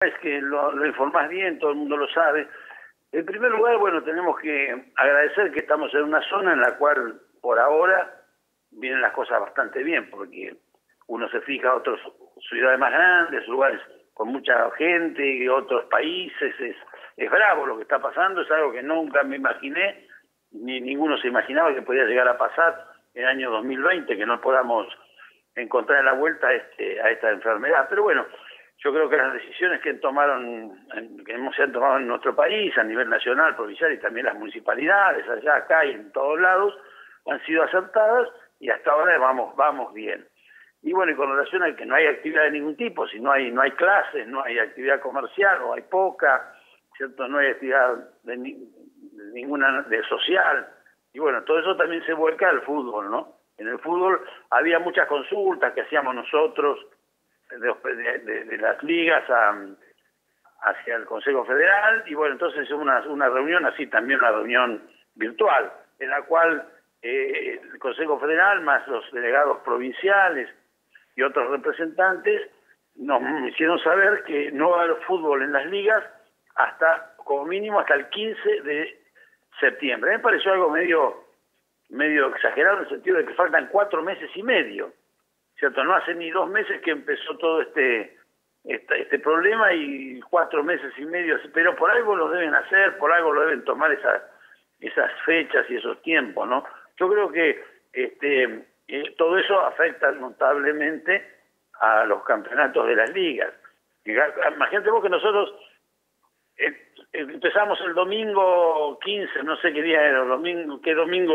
Es que lo informás bien, todo el mundo lo sabe. En primer lugar, bueno, tenemos que agradecer que estamos en una zona en la cual, por ahora, vienen las cosas bastante bien, porque uno se fija a otras ciudades más grandes, lugares con mucha gente, otros países, es bravo lo que está pasando, es algo que nunca me imaginé, ni ninguno se imaginaba que podía llegar a pasar en el año 2020, que no podamos encontrar la vuelta a esta enfermedad. Pero bueno, yo creo que las decisiones que se han tomado en nuestro país, a nivel nacional, provincial y también las municipalidades, allá, acá y en todos lados, han sido acertadas y hasta ahora vamos bien. Y bueno, y con relación a que no hay actividad de ningún tipo, si no hay clases, no hay actividad comercial o hay poca, ¿cierto? No hay actividad ninguna de social. Y bueno, todo eso también se vuelca al fútbol, ¿no? En el fútbol había muchas consultas que hacíamos nosotros de las ligas hacia el Consejo Federal, y bueno, entonces una reunión así, también una reunión virtual, en la cual el Consejo Federal más los delegados provinciales y otros representantes nos hicieron saber que no va a haber fútbol en las ligas como mínimo hasta el 15 de septiembre. Me pareció algo medio exagerado en el sentido de que faltan 4 meses y medio, ¿cierto? No hace ni 2 meses que empezó todo este problema y 4 meses y medio, pero por algo lo deben hacer, por algo lo deben tomar esas fechas y esos tiempos, ¿no? Yo creo que todo eso afecta notablemente a los campeonatos de las ligas. Imagínate vos que nosotros empezamos el domingo 15, no sé qué día era, qué domingo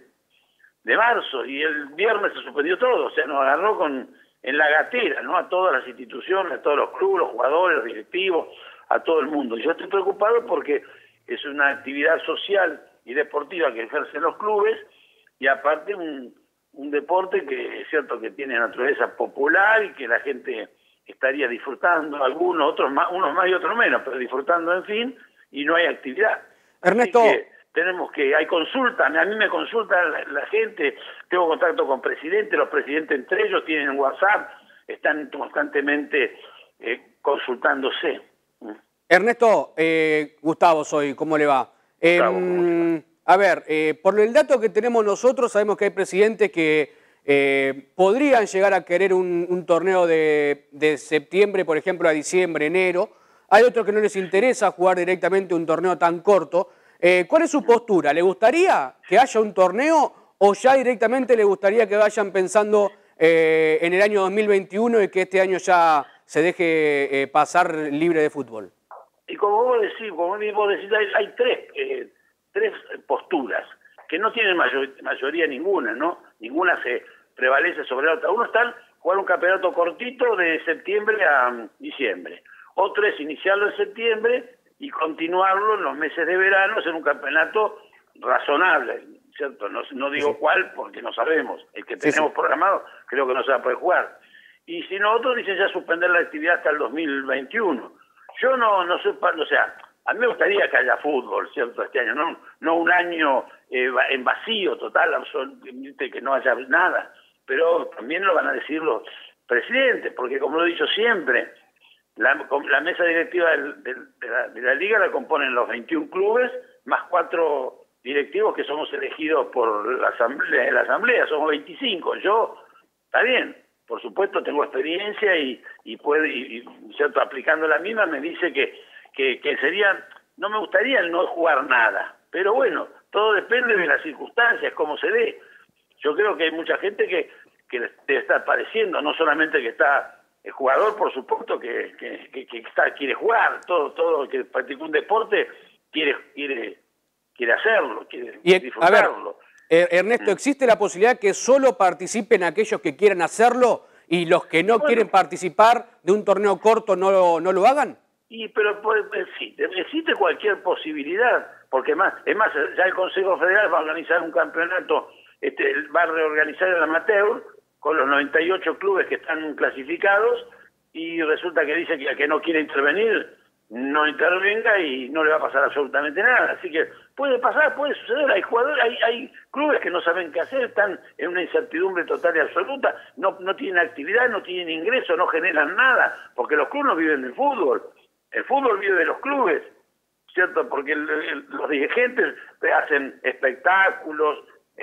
de marzo, y el viernes se suspendió todo, o sea, nos agarró en la gatera, ¿no? A todas las instituciones, a todos los clubes, los jugadores, los directivos, a todo el mundo. Y yo estoy preocupado porque es una actividad social y deportiva que ejercen los clubes, y aparte un deporte que es cierto que tiene naturaleza popular y que la gente estaría disfrutando, algunos, unos más y otros menos, pero disfrutando en fin, y no hay actividad. Ernesto, Hay consulta, a mí me consulta la gente, tengo contacto con presidentes, los presidentes entre ellos tienen WhatsApp, están constantemente consultándose. Ernesto, Gustavo soy, ¿cómo le va? Gustavo, ¿cómo te va? A ver, por el dato que tenemos nosotros, sabemos que hay presidentes que podrían llegar a querer un torneo de septiembre, por ejemplo, a diciembre, enero. Hay otros que no les interesa jugar directamente un torneo tan corto. ¿Cuál es su postura? ¿Le gustaría que haya un torneo o ya directamente le gustaría que vayan pensando en el año 2021 y que este año ya se deje pasar libre de fútbol? Y como vos decís, hay tres posturas que no tienen mayoría ninguna, ¿no? Ninguna se prevalece sobre la otra. Uno está jugar un campeonato cortito de septiembre a diciembre. Otro es iniciarlo en septiembre y continuarlo en los meses de verano, hacer un campeonato razonable, ¿cierto? No digo cuál porque no sabemos. El que tenemos programado creo que no se va a poder jugar. Y si no, otros dicen ya suspender la actividad hasta el 2021. Yo no sé, o sea, a mí me gustaría que haya fútbol, ¿cierto? Este año, no un año en vacío total, absolutamente que no haya nada. Pero también lo van a decir los presidentes, porque como lo he dicho siempre, la mesa directiva de la liga la componen los 21 clubes, más 4 directivos que somos elegidos por la asamblea, somos 25. Yo, está bien, por supuesto tengo experiencia y cierto, aplicando la misma me dice que sería, no me gustaría el no jugar nada, pero bueno, todo depende de las circunstancias, cómo se dé. Yo creo que hay mucha gente que debe estar padeciendo, no solamente que está el jugador, por supuesto, que quiere jugar, todo el que practica un deporte quiere hacerlo, quiere disfrutarlo. A ver, Ernesto, ¿existe la posibilidad que solo participen aquellos que quieran hacerlo y los que no quieren participar de un torneo corto no lo hagan? Pero sí, existe cualquier posibilidad, porque es más, ya el Consejo Federal va a organizar un campeonato, va a reorganizar el amateur con los 98 clubes que están clasificados, y resulta que dice que el que no quiere intervenir no intervenga y no le va a pasar absolutamente nada. Así que puede pasar, puede suceder. Hay jugadores, hay clubes que no saben qué hacer, están en una incertidumbre total y absoluta, no tienen actividad, no tienen ingreso, no generan nada, porque los clubes no viven del fútbol. El fútbol vive de los clubes, ¿cierto? Porque los dirigentes hacen espectáculos,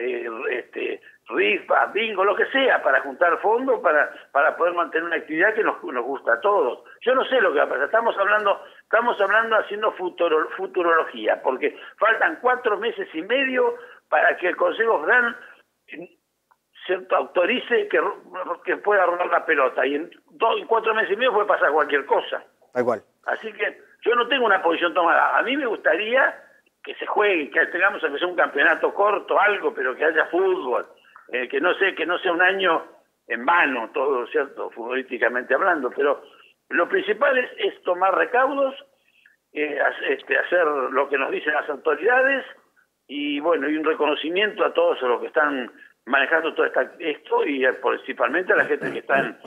rifas, bingo, lo que sea, para juntar fondos, para poder mantener una actividad que nos gusta a todos. Yo no sé lo que va a pasar, estamos hablando haciendo futurología, porque faltan 4 meses y medio para que el Consejo Federal autorice que pueda rolar la pelota, y en 4 meses y medio puede pasar cualquier cosa. Tal cual. Así que yo no tengo una posición tomada. A mí me gustaría que se juegue, que tengamos que sea un campeonato corto, algo, pero que haya fútbol, que no sea un año en vano todo, ¿cierto? Futbolísticamente hablando, pero lo principal es tomar recaudos, hacer lo que nos dicen las autoridades, y bueno, y un reconocimiento a todos los que están manejando todo esto, y principalmente a la gente que está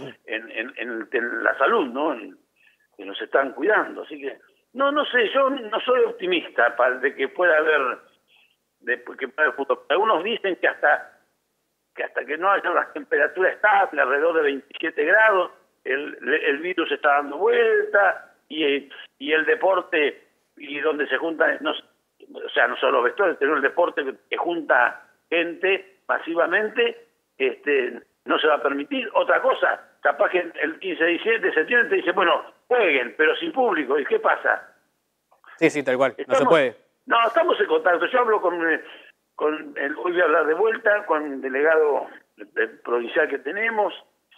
en la salud, ¿no? Que nos están cuidando. Así que no sé, yo no soy optimista de que pueda haber fútbol. Algunos dicen que hasta que no haya una temperatura estable alrededor de 27 grados, el virus está dando vuelta, y el deporte, y donde se juntan, no solo los vestuarios, sino el deporte que junta gente masivamente, no se va a permitir. Otra cosa, capaz que el 15 de septiembre te dice, bueno, jueguen, pero sin público. ¿Y qué pasa? Sí, tal cual, no se puede. No, estamos en contacto. Yo hablo hoy voy a hablar de vuelta con el delegado provincial que tenemos,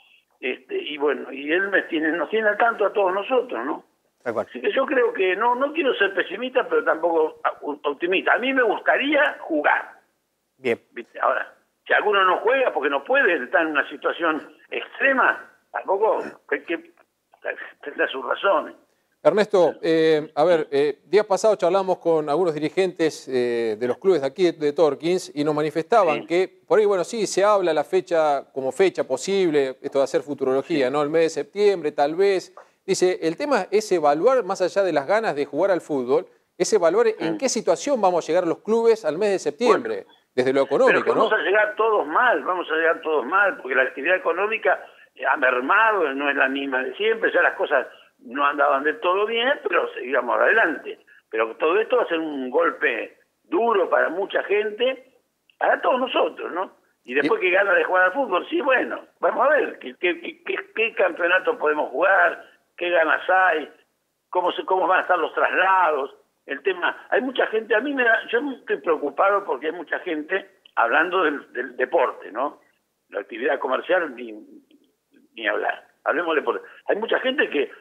y bueno, y él nos tiene al tanto a todos nosotros, ¿no? Tal cual. Así que yo creo que no quiero ser pesimista, pero tampoco optimista. A mí me gustaría jugar. Bien. Ahora, si alguno no juega porque no puede, está en una situación extrema, tampoco hay que tendrá sus razones. Ernesto, días pasados charlamos con algunos dirigentes de los clubes de aquí de Torkins, y nos manifestaban que, por ahí, bueno, sí, se habla la fecha como fecha posible, esto de hacer futurología, ¿no? El mes de septiembre, tal vez. Dice, el tema es evaluar, más allá de las ganas de jugar al fútbol, es evaluar en qué situación vamos a llegar los clubes al mes de septiembre, desde lo económico, pero ¿no? Vamos a llegar todos mal, porque la actividad económica ha mermado, no es la misma de siempre, ya las cosas no andaban del todo bien, pero seguíamos adelante. Pero todo esto va a ser un golpe duro para mucha gente, para todos nosotros, ¿no? Y después que gana de jugar al fútbol, sí, bueno, vamos a ver qué campeonato podemos jugar, qué ganas hay, cómo van a estar los traslados. El tema, hay mucha gente, yo estoy preocupado porque hay mucha gente hablando del deporte, ¿no? La actividad comercial ni hablar. Hablemos de deporte. Hay mucha gente que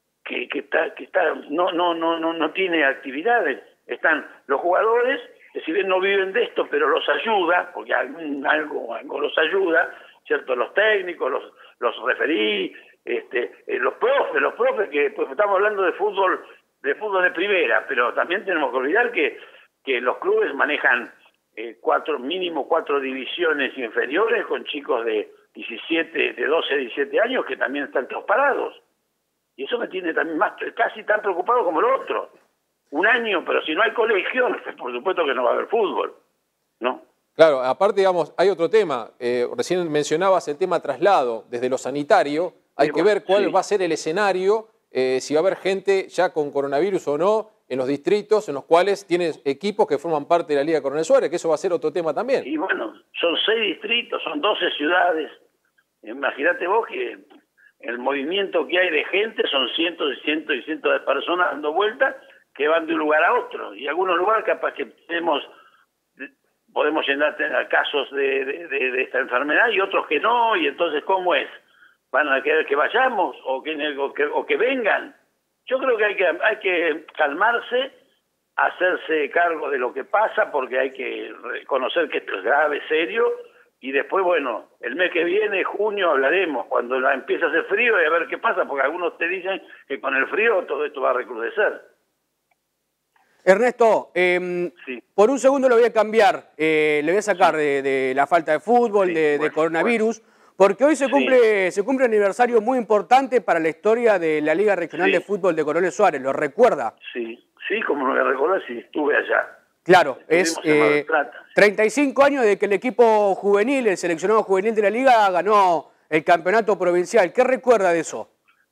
no tiene actividades. Están los jugadores, que si bien no viven de esto, pero los ayuda, porque algo los ayuda, ¿cierto? Los técnicos, los referí, los profes que pues estamos hablando de fútbol de primera, pero también tenemos que olvidar que los clubes manejan mínimo 4 divisiones inferiores con chicos de 12, 17 años que también están todos parados. Y eso me tiene también casi tan preocupado como lo otro. Un año, pero si no hay colegio, por supuesto que no va a haber fútbol, ¿no? Claro, aparte, digamos, hay otro tema. Recién mencionabas el tema traslado desde lo sanitario. Hay que ver cuál va a ser el escenario, si va a haber gente ya con coronavirus o no, en los distritos en los cuales tienes equipos que forman parte de la Liga Coronel Suárez, que eso va a ser otro tema también. Y bueno, son 6 distritos, son 12 ciudades. Imagínate vos que el movimiento que hay de gente son cientos y cientos y cientos de personas dando vueltas que van de un lugar a otro. Y algunos lugares capaz que podemos llenar casos de esta enfermedad y otros que no. Y entonces, ¿cómo es? ¿Van a querer que vayamos o que vengan? Yo creo que hay que calmarse, hacerse cargo de lo que pasa, porque hay que reconocer que esto es grave, serio, y después, bueno, el mes que viene, junio, hablaremos, cuando empiece a hacer frío, y a ver qué pasa, porque algunos te dicen que con el frío todo esto va a recrudecer. Ernesto, sí. Por un segundo lo voy a cambiar, le voy a sacar de la falta de fútbol, de coronavirus, porque hoy se cumple un aniversario muy importante para la historia de la Liga Regional de Fútbol de Coronel Suárez, ¿lo recuerda? Sí, como no me recuerdo, sí, estuve allá. Claro, es 35 años de que el equipo juvenil, el seleccionado juvenil de la Liga, ganó el campeonato provincial. ¿Qué recuerda de eso?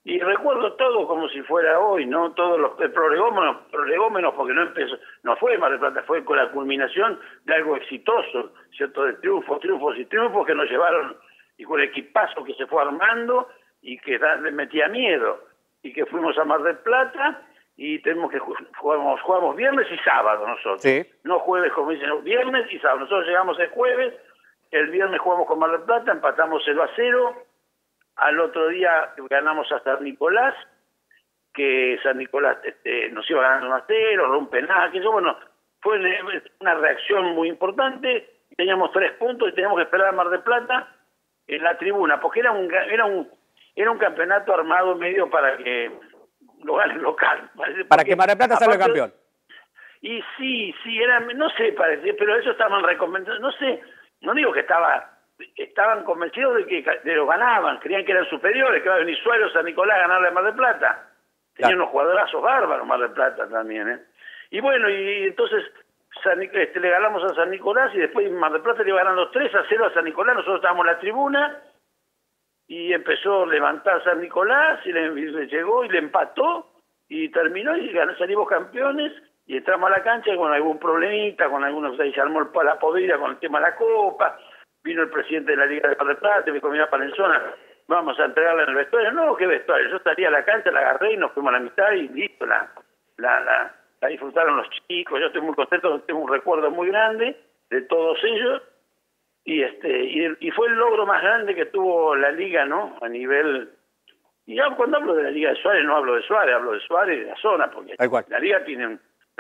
Y recuerdo todo como si fuera hoy, ¿no? Todos los prolegómenos, porque no fue Mar del Plata, fue con la culminación de algo exitoso, ¿cierto? De triunfos que nos llevaron, y con el equipazo que se fue armando y que le metía miedo, y que fuimos a Mar del Plata y jugamos viernes y sábado nosotros. Sí. No jueves, como dicen, viernes y sábado. Nosotros llegamos el jueves, el viernes jugamos con Mar del Plata, empatamos 0-0. Al otro día ganamos a San Nicolás, que San Nicolás nos iba ganando 1-0, rompe nada, que eso, bueno, fue una reacción muy importante. Teníamos 3 puntos y teníamos que esperar a Mar del Plata en la tribuna, porque era un campeonato armado medio para que lo gane el local. Para que Mar del Plata salga campeón. Y sí, no sé, parece, pero eso estaban recomendados, no sé, no digo que estaban convencidos de que lo ganaban, creían que eran superiores, que iba a venir Suárez o San Nicolás a ganarle a Mar del Plata. Tenían unos jugadorazos bárbaros Mar del Plata también, ¿eh? Y bueno, y entonces le ganamos a San Nicolás y después Mar del Plata le iba ganando 3-0 a San Nicolás, nosotros estábamos en la tribuna y empezó a levantar San Nicolás y le llegó y le empató y terminó y salimos campeones y entramos a la cancha con algún problemita, con algunos, ahí se armó la podrida con el tema de la Copa. Vino el presidente de la Liga de Mar del Plata, me comió Palenzona, vamos a entregarla en el vestuario. No, ¿qué vestuario? Yo salí a la cancha, la agarré y nos fuimos a la mitad y listo, la disfrutaron los chicos. Yo estoy muy contento, tengo un recuerdo muy grande de todos ellos. Y fue el logro más grande que tuvo la Liga, ¿no? A nivel... Y ya cuando hablo de la Liga de Suárez, no hablo de Suárez, hablo de Suárez y de la zona, porque la Liga tiene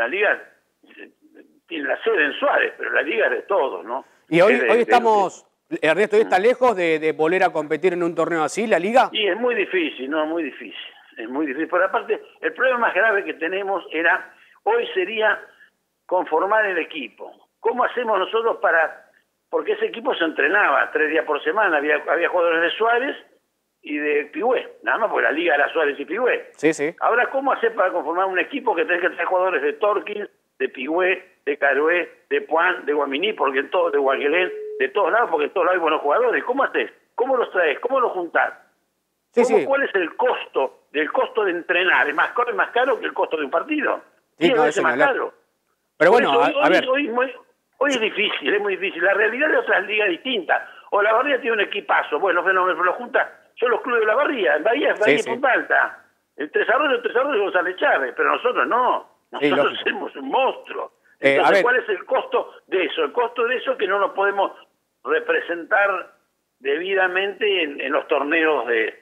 la sede en Suárez, pero la Liga es de todos, ¿no? Y hoy estamos, Ernesto, ¿hoy está lejos de volver a competir en un torneo así, la Liga? Y es muy difícil, no, muy difícil. Es muy difícil. Por aparte, el problema más grave que tenemos hoy sería conformar el equipo. ¿Cómo hacemos nosotros porque ese equipo se entrenaba 3 días por semana, había jugadores de Suárez y de Pigüé, nada más porque la Liga era Suárez y Pigüé. Sí, sí. Ahora, ¿cómo hacer para conformar un equipo que tenés que tener jugadores de Torquín, de Pigüé, de Carué, de Puan, de Guaminí, porque de Guaguelén, de todos lados, porque en todos lados hay buenos jugadores? ¿Cómo haces? ¿Cómo los traes? ¿Cómo los juntás? Sí. ¿Cuál es el costo de entrenar? ¿Es más caro que el costo de un partido? Sí, no, es más caro. Pero bueno, a ver. Hoy es muy difícil. La realidad de otras ligas distintas. O la Barría tiene un equipazo. Bueno, fenómeno, lo junta. Son los clubes de la Barría. En Bahía y Punta Alta. El Tres Arroyos es González Chávez. Pero nosotros no. Nosotros somos un monstruo. Entonces, ¿cuál es el costo de eso? El costo de eso es que no nos podemos representar debidamente en los torneos de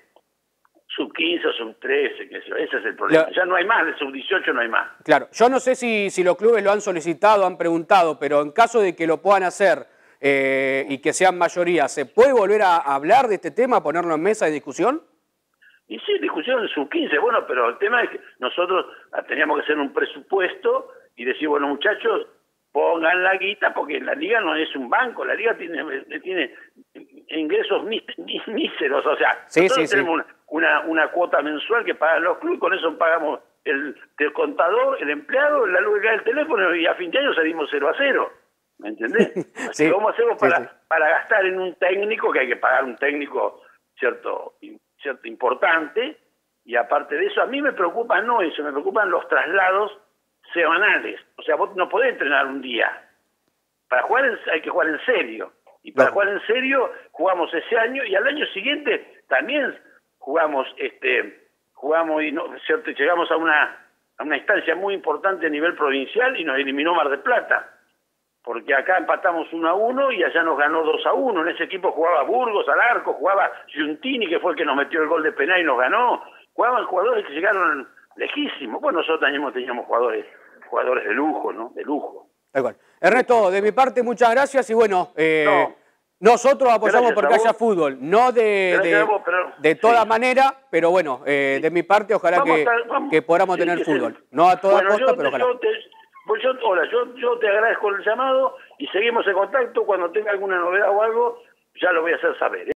sub-15 o sub-13, ese es el problema. Ya no hay más, de sub-18 no hay más. Claro, yo no sé si los clubes lo han solicitado, han preguntado, pero en caso de que lo puedan hacer y que sean mayoría, ¿se puede volver a hablar de este tema, ponerlo en mesa de discusión? Y sí, discusión en sub-15, bueno, pero el tema es que nosotros teníamos que hacer un presupuesto y decir, bueno, muchachos, pongan la guita, porque la Liga no es un banco, la Liga tiene ingresos míseros, o sea, nosotros tenemos una cuota mensual que pagan los clubes, con eso pagamos el contador, el empleado, la luz del teléfono, y a fin de año salimos 0-0, ¿me entendés? Sí, ¿Cómo hacemos para gastar en un técnico, que hay que pagar un técnico cierto importante? Y aparte de eso, a mí me preocupa no eso, me preocupan los traslados semanales. O sea, vos no podés entrenar un día. Para jugar hay que jugar en serio. Y para jugar en serio jugamos ese año y al año siguiente también jugamos y llegamos a una instancia muy importante a nivel provincial y nos eliminó Mar del Plata. Porque acá empatamos 1-1 y allá nos ganó 2-1. En ese equipo jugaba Burgos al arco, jugaba Giuntini, que fue el que nos metió el gol de penal y nos ganó. Jugaban jugadores que llegaron lejísimos. Bueno, nosotros también teníamos jugadores de lujo, ¿no? De lujo. Tal cual. Ernesto, de mi parte, muchas gracias y bueno, nosotros apoyamos porque haya fútbol, no de toda manera, pero bueno, de mi parte ojalá que podamos tener fútbol. No a toda costa, pero ojalá. Yo te agradezco el llamado y seguimos en contacto. Cuando tenga alguna novedad o algo, ya lo voy a hacer saber.